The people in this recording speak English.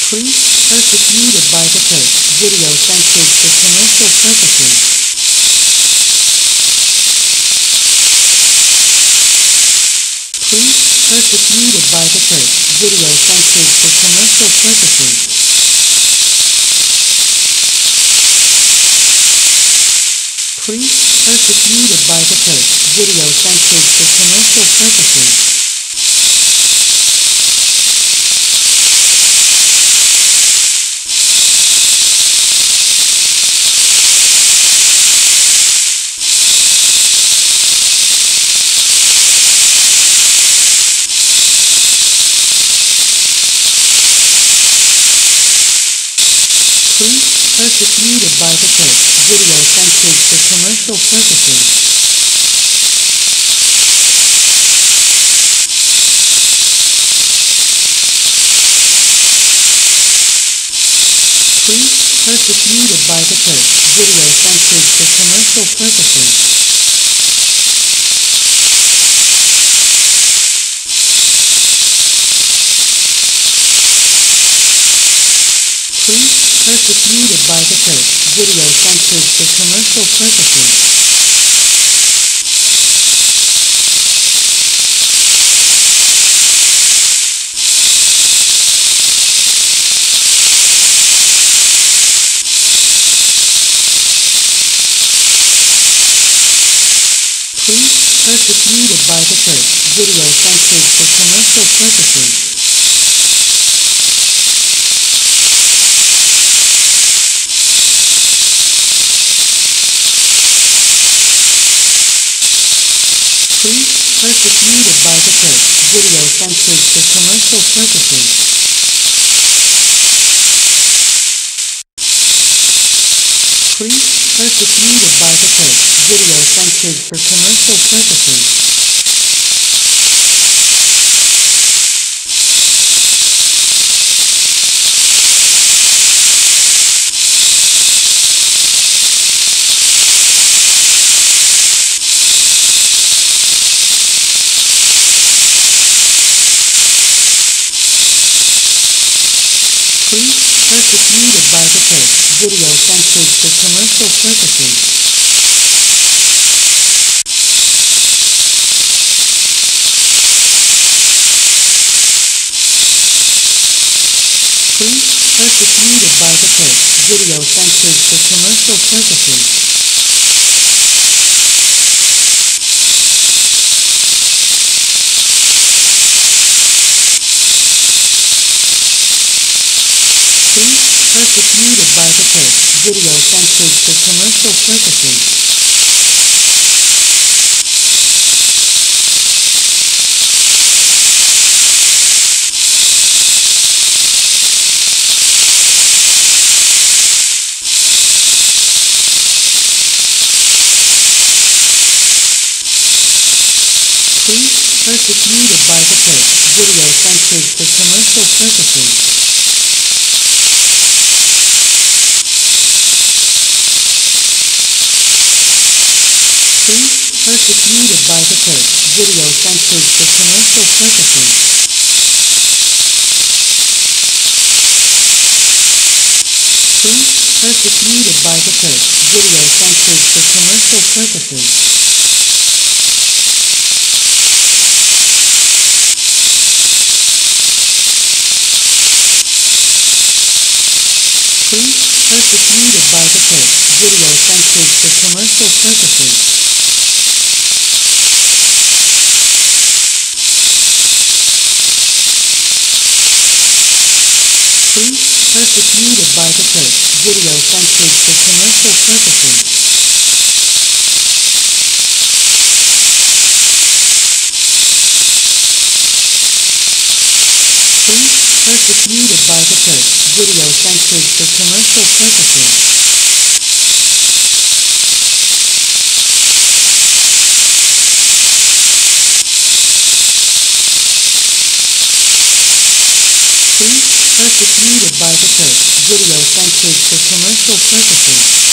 Persecuted by the church. Video censored for commercial purposes. Persecuted by the church. Video censored for commercial purposes. Persecuted by the church. Video censored for commercial purposes. Persecuted by the church. Video censored for commercial purposes. Persecuted by the church. Video censored for commercial purposes. Persecuted by the church. Video censored for commercial purposes. Persecuted by the church. Video censored for commercial purposes. Persecuted by the church. Video censored for commercial purposes. Persecuted by the church. Video censored for commercial purposes. Persecuted by the church. Video censored for commercial purposes. Persecuted by the church. Video censored for commercial purposes. Persecuted by the church. Video censored for commercial purposes. Persecuted by the church. Video censored for commercial purposes. Persecuted by the church. Video censored for commercial purposes. Persecuted by the church. Video censored for commercial purposes. Persecuted by the church. Video censored for commercial purposes. Persecuted by the church. Video censored for commercial purposes. Persecuted by the church. Video censored for commercial purposes. Persecuted by the church. Video censored for commercial purposes.